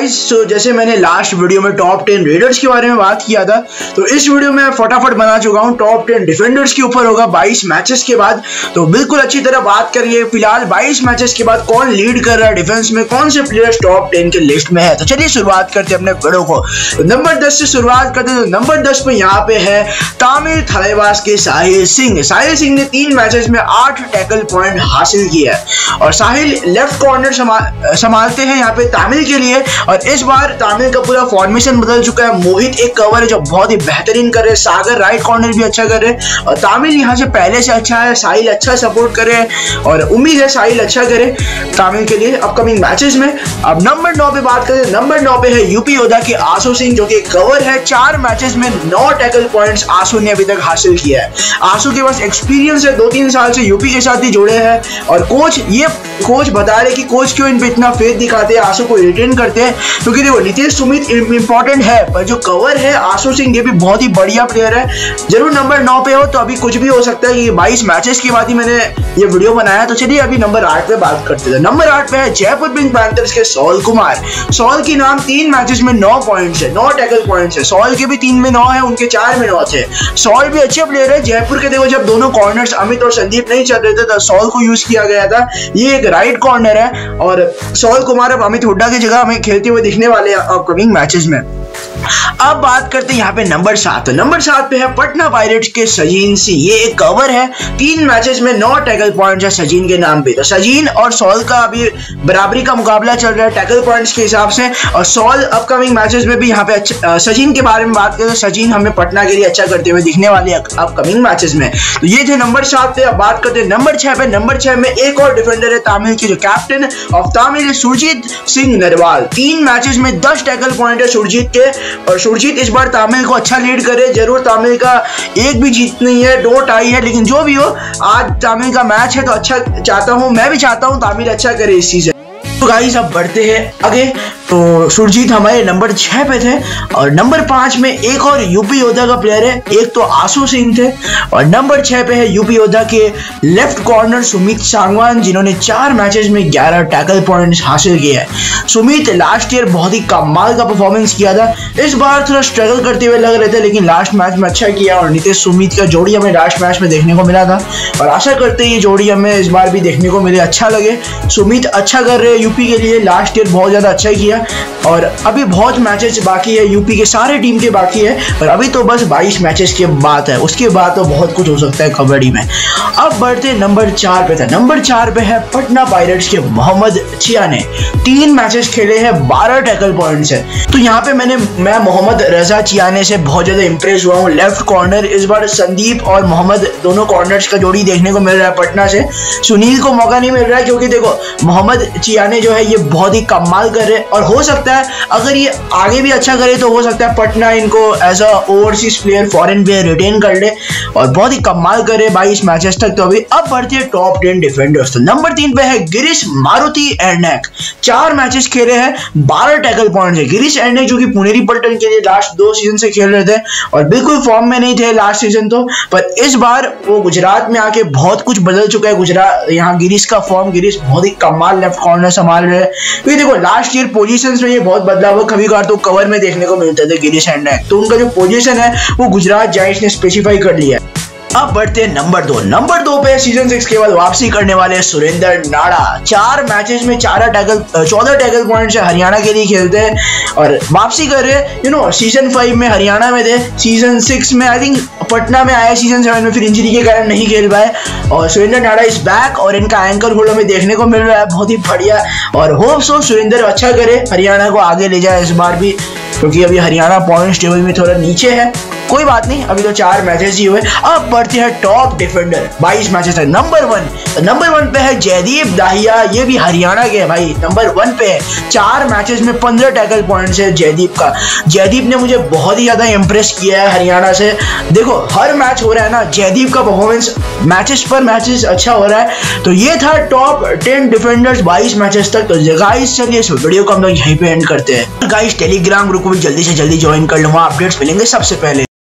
Guys, जैसे मैंने last video में टॉप 10 रेडर्स के बारे में बात किया था, तो इस वीडियो में फटाफट बना चुका हूं टॉप 10 डिफेंडर्स के ऊपर होगा 22 मैचेस के बाद। तो बिल्कुल अच्छी तरह बात करेंगे फिलहाल 22 मैचेस के बाद कौन लीड कर रहा है डिफेंस में, कौन से प्लेयर्स टॉप 10 के लिस्ट में है। तो चलिए शुरुआत करते हैं अपने वीडियो को। तो नंबर 10 से शुरुआत करते हैं। तो नंबर 10 पे यहाँ पे है तामिल थलेवास के साहिल सिंह। साहिल सिंह ने 3 मैचेस में 8 टैकल पॉइंट हासिल किया है और साहिल लेफ्ट कॉर्नर संभालते हैं यहाँ पे तामिल के लिए। और इस बार तामिल का पूरा फॉर्मेशन बदल चुका है। मोहित एक कवर है जो बहुत ही बेहतरीन कर रहे, सागर राइट कॉर्नर भी अच्छा कर रहे और तामिल यहाँ से पहले से अच्छा है। साहिल अच्छा सपोर्ट करे और उम्मीद है साहिल अच्छा करे तामिल के लिए अपकमिंग मैचेस में। अब नंबर 9 पे बात करें। नंबर 9 पे है यूपी योद्धा के आसू सिंह जो कि कवर है। 4 मैचेस में 9 टैकल पॉइंट्स आसू ने अभी तक हासिल किया है। आसू के पास एक्सपीरियंस है, 2-3 साल से यूपी के साथ ही जुड़े हैं और कोच बता रहे कि कोच क्यों इन पे इतना फेथ दिखाते हैं, आसू को रिटेन करते हैं, क्योंकि देखो नीतीश सुमित इंपॉर्टेंट है पर जो कवर है आसू सिंह ये भी बहुत ही बढ़िया प्लेयर है। जरूर नंबर 9 पे हो तो अभी कुछ भी हो सकता है कि 22 मैचेस के बाद ही मैंने ये वीडियो बनाया। तो चलिए अभी नंबर 8 पे बात करते हैं। नंबर 8 पे है जयपुर पिंक पैंथर्स के सौल कुमार। सौल की नाम 3 मैचेस में 9 पॉइंट्स है, 9 टैकल पॉइंट्स है। सौल के भी 3 में 9 है, उनके 4 में 9 थे। सौल भी अच्छे प्लेयर है। जयपुर के देखो जब दोनों कॉर्नर्स अमित और संदीप नहीं चल रहे थे तो सौल को यूज किया गया था। ये एक राइट कॉर्नर है और सौल कुमार अब अमित हुड्डा की जगह हमें खेलते हुए दिखने वाले हैं अपकमिंग मैचेस में। अब बात करते हैं यहाँ पे नंबर 7। नंबर 7 पे है पटना पायरेट्स के सजीन सिंह। ये एक कवर है, 3 मैचेस में 9 टैकल पॉइंट्स है सजीन के नाम पे। तो सजीन और सौल का अभी बराबरी का मुकाबला चल रहा है टैकल पॉइंट्स के हिसाब से और सौल अपकमिंग मैचेस में भी यहाँ पे अच्छा। सजीन के बारे में बात करें तो सजीन हमें पटना के लिए अच्छा करते हुए दिखने वाले अपकमिंग मैचेस में। तो ये थे नंबर 7 पे। अब बात करते हैं नंबर 6 पे। नंबर 6 में एक और डिफेंडर है तामिल की, जो captain of Tamil Surjeet Singh Narwal. 3 matches में 10 टैकल पॉइंट है सुरजीत के और सुरजीत इस बार तामिल को अच्छा लीड करे। जरूर तामिल का एक भी जीत नहीं है, 2 टाई है, लेकिन जो भी हो आज तामिल का मैच है तो अच्छा चाहता हूं, मैं भी चाहता हूं तामिल अच्छा करे इस सीजन। तो गाइस अब बढ़ते हैं आगे। तो सुरजीत हमारे नंबर 6 पे थे और नंबर 5 में एक और यूपी योद्धा का प्लेयर है। एक तो आसू सिंह थे और नंबर 6 पे है यूपी योद्धा के लेफ्ट कॉर्नर सुमित सांगवान, जिन्होंने 4 मैचेस में 11 टैकल पॉइंट्स हासिल किए हैं। सुमित लास्ट ईयर बहुत ही कमाल का परफॉर्मेंस किया था, इस बार थोड़ा स्ट्रगल करते हुए लग रहे थे, लेकिन लास्ट मैच में अच्छा किया और नीतीश सुमित का जोड़ी हमें लास्ट मैच में देखने को मिला था और आशा करते हैं ये जोड़ी हमें इस बार भी देखने को मिले, अच्छा लगे। सुमित अच्छा कर रहे हैं यूपी के लिए, लास्ट ईयर बहुत ज्यादा अच्छा किया और अभी बहुत मैचेस बाकी है, यूपी के सारे टीम के बाकी है और अभी तो बस 22 मैचेस की बात है, उसके बाद तो बहुत कुछ हो सकता है कबड्डी में। अब बढ़ते नंबर 4 पे था। नंबर 4 पे है पटना पायरेट्स के मोहम्मद चिया ने 3 मैचेस खेले हैं, 12 टैकल पॉइंट्स है। तो यहाँ पे मैं मोहम्मद रजा चियाने से बहुत ज्यादा इंप्रेस हुआ हूँ। लेफ्ट कॉर्नर इस बार संदीप और मोहम्मद दोनों कॉर्नर्स का जोड़ी देखने को मिल रहा है पटना से। सुनील को मौका नहीं मिल रहा है क्योंकि देखो मोहम्मद चियाने जो है ये बहुत ही कमाल कर रहे हैं और हो सकता है अगर ये आगे भी अच्छा करे तो हो सकता है पटना इनको as a overseas player, foreign player retain कर ले और बहुत ही कमाल करे 22 मैचेस तक। तो अभी अब बढ़ती है टॉप 10 डिफेंडर्स। तो नंबर 3 पे है गिरीश मारुति एर्नैक। 4 मैचेस खेले हैं, 12 टैकल पॉइंट्स है। गिरीश एर्नैक जो कि पुनेरी पल्टन के लिए लास्ट 2 सीजन से खेल रहे थे और बिल्कुल फॉर्म में नहीं थे लास्ट सीजन तो, पर इस बार वो गुजरात में आके बहुत कुछ बदल चुका है। गुजरात यहाँ गिरीश का फॉर्म, गिरीश बहुत ही कमाल लेफ्ट कॉर्नर संभाल रहे हैं। क्योंकि देखो लास्ट ईयर पोजीशंस में ये बहुत बदलाव हुआ, कभी कभार तो कवर में देखने को मिलते थे गिरीश एर्नैक, तो उनका जो पोजीशन है वो गुजरात जायंट्स ने स्पेसिफाई कर लिया है। अब बढ़ते हैं नंबर 2। नंबर 2 पे सीजन 6 के बाद वापसी करने वाले सुरेंद्र नाड़ा। 4 मैचेस में 14 टैकल पॉइंट्स है, हरियाणा के लिए खेलते हैं और वापसी कर रहे हैं। सीजन 5 में हरियाणा में थे, सीजन 6 में आई थिंक पटना में आया, सीजन 7 में फिर इंजरी के कारण नहीं खेल पाए और सुरेंद्र नाड़ा इस बैक और इनका एंकर होल्ड हमें देखने को मिल रहा है, बहुत ही बढ़िया। और होप सो सुरेंद्र अच्छा करे, हरियाणा को आगे ले जाए इस बार भी, क्योंकि अभी हरियाणा पॉइंट्स टेबल में थोड़ा नीचे है। कोई बात नहीं, अभी तो 4 मैचेस ही हुए। अब बढ़ते हैं टॉप डिफेंडर, 22 मैचेस है। नंबर 1 पे है जयदीप दाहिया, ये भी हरियाणा के भाई नंबर 1 पे है। 4 मैचेस में 15 टैकल पॉइंट्स है जयदीप का। जयदीप ने मुझे बहुत ही ज्यादा इंप्रेस किया है हरियाणा से। देखो हर मैच हो रहा है ना, जयदीप का परफॉर्मेंस मैचेस पर मैचेस अच्छा हो रहा है। तो ये था टॉप 10 डिफेंडर्स 22 मैचेस तक। तो गाइस चलिए इस वीडियो को हम लोग यहीं पे एंड करते हैं। गाइस टेलीग्राम ग्रुप को भी जल्दी से जल्दी ज्वाइन कर लूंगा, अपडेट्स मिलेंगे सबसे पहले।